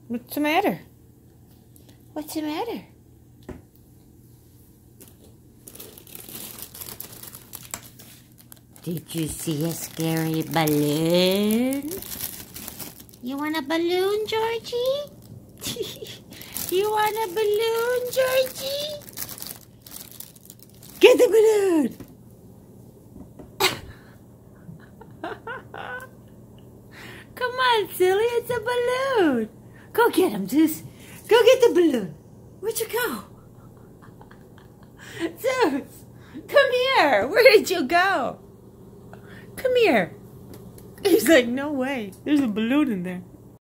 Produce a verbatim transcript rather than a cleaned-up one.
What's the matter? What's the matter? Did you see a scary balloon? You want a balloon, Georgie? You want a balloon, Georgie? Get the balloon! Come on, silly, it's a balloon. Go get him, Zeus. Go get the balloon. Where'd you go? Zeus, come here. Where did you go? Come here. He's like, no way. There's a balloon in there.